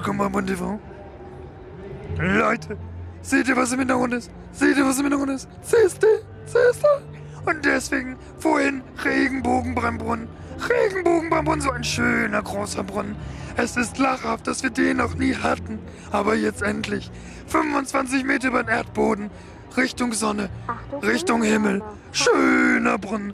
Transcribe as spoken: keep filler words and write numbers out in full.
willkommen beim Bon T V. Leute, seht ihr, was im Hintergrund ist? Seht ihr, was im Hintergrund ist? Siehst du? Siehst du? Und deswegen vorhin Regenbogenbrennbrunnen. Regenbogenbrennbrunnen, so ein schöner, großer Brunnen. Es ist lachhaft, dass wir den noch nie hatten. Aber jetzt endlich. fünfundzwanzig Meter über den Erdboden. Richtung Sonne. Richtung Himmel. Schöner Brunnen.